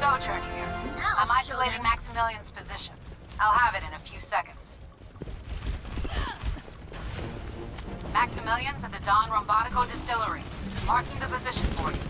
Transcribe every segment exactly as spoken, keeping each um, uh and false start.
Sojourner here. I'm isolating Maximilian's position. I'll have it in a few seconds. Maximilian's at the Don Rombotico Distillery. Marking the position for you.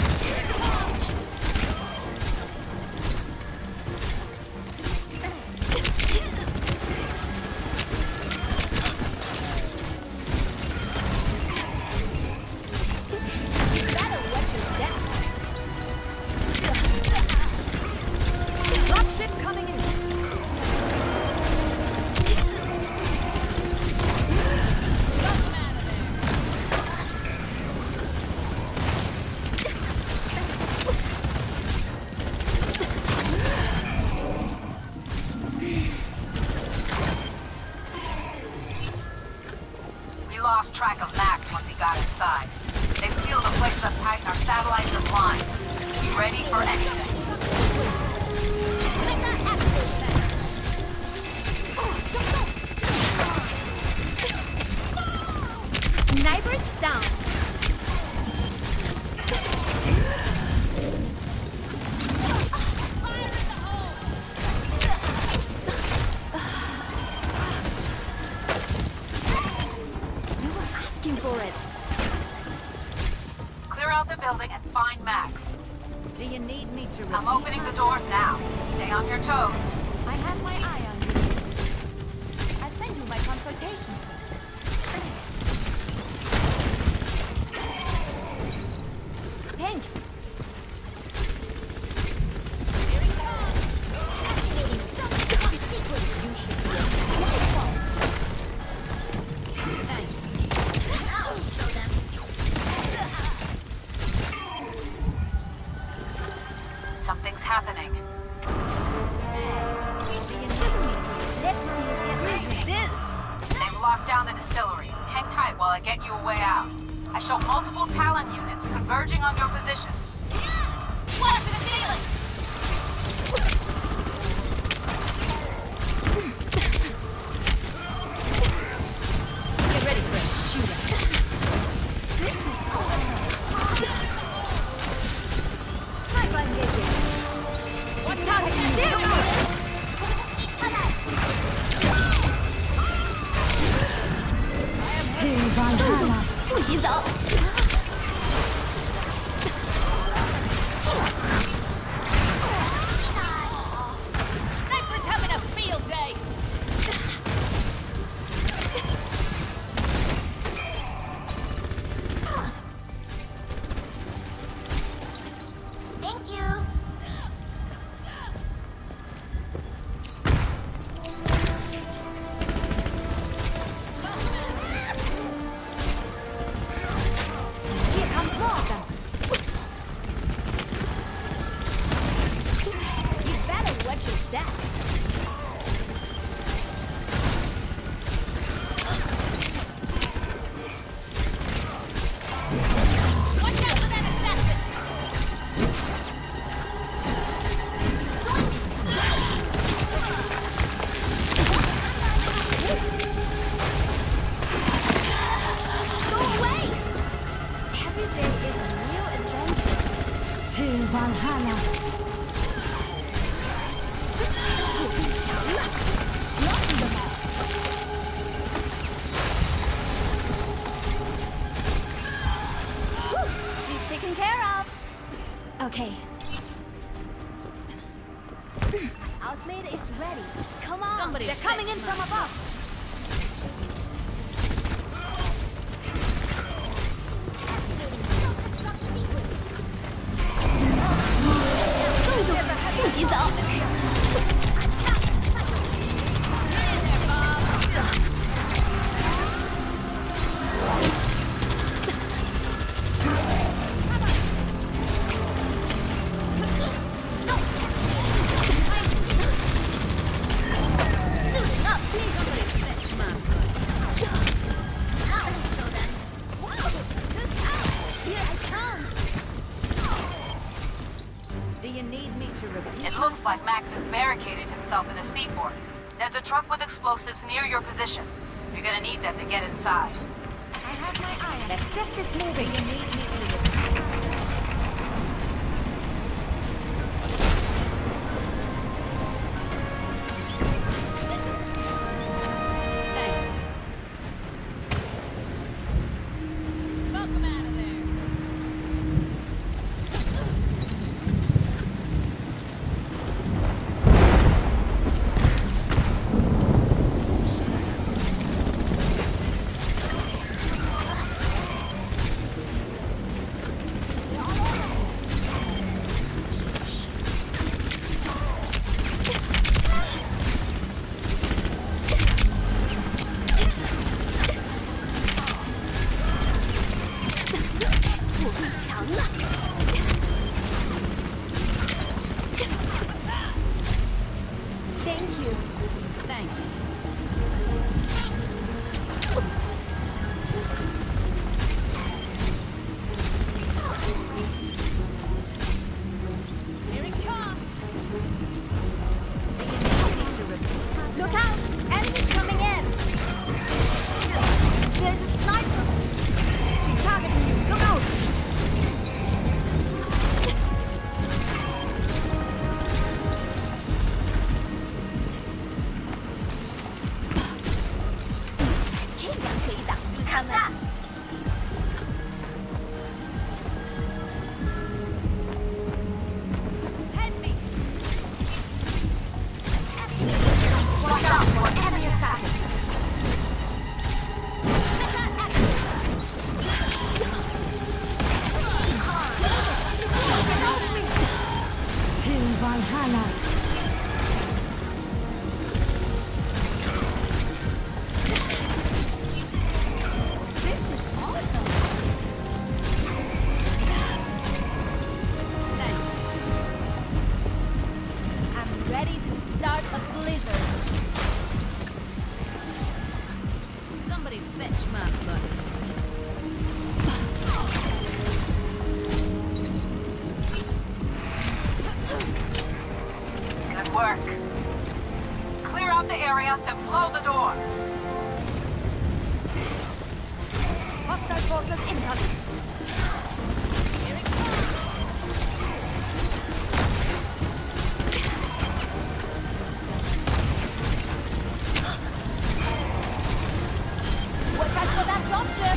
Lost track of Max once he got inside. They sealed the place up tight and our satellites are blind. Be ready for anything. Snipers down. Clear out the building and find Max. Do you need me to repeat I'm opening the doors now. Stay on your toes. I have my eye on you. I'll send you my consultation. Thanks. Here it comes. Activating some top sequence. You should be able to Thank you. I'll show them. Something's happening. Let's see what into this. They've locked down the distillery. Hang tight while I get you a way out. I show multiple Talon units converging on your position. What's the ceiling? Get ready for a shootout. This is awesome. Sniper engaging. What's targeting there? 不许走！ Sniper's having a field day. Thank you. Valhalla. She's taken care of. Okay. Ultimate is ready. Come on. Somebody They're coming in from above. It looks like Max has barricaded himself in the seaport. There's a truck with explosives near your position. You're gonna need them to get inside. I have my eye on it. Let's get this moving. You need me to repeat. you. Thanks. Here it comes. Do you need me to repeat? Look out! Enemies coming in! There's a sniper! She's targeting you! Look out!这样可以挡住他们。Help me! Watch out for enemy assassins! To Valhalla! This is awesome! Thanks. I'm ready to start a blizzard. Somebody fetch my butt. Good work. Clear out the area, then blow the door. Hostile forces incoming. Here it comes. Watch out for that dropship.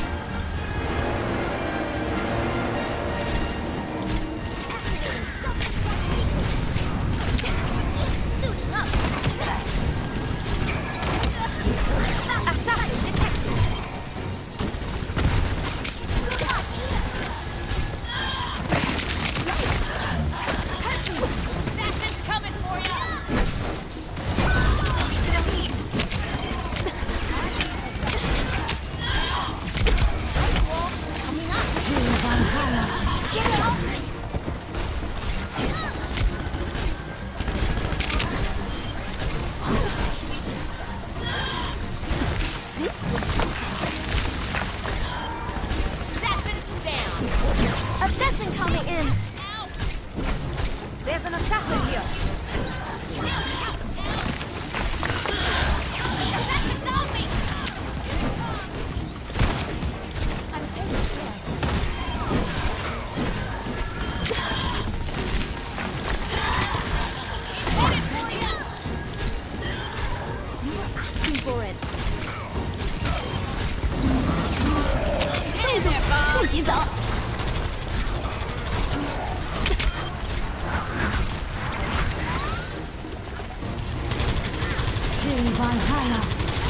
Activating self-destruct sequence. Suiting up. Assassin detected. Assassin's coming for you! Coming up. To Valhalla. Get it off me. Assassin's down! Assassin coming in. There's an assassin here. Assassin's on me! I'm taking care. Headed for you! You were asking for it. 这就不洗澡。To Valhalla.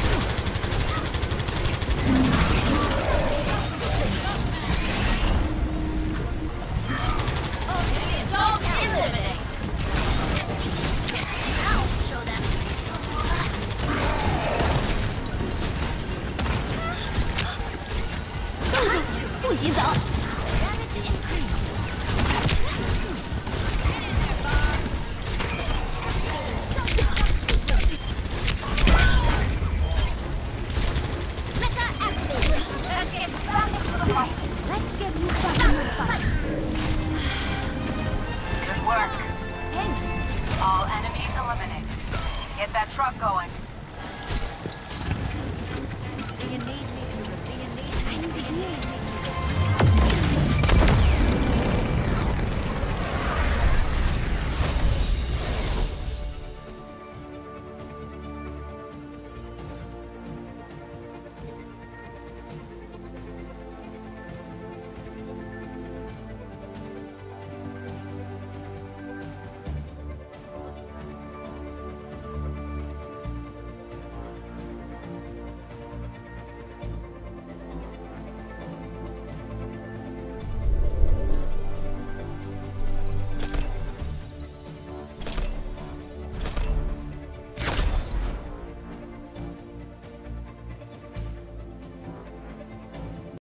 Assault eliminate! I'll show them. 不洗澡。Damage increased. Mecha activated. Let's get back into the fight. Let's get you back in the fight. Good work. Thanks. All enemies eliminated. Get that truck going. Do you need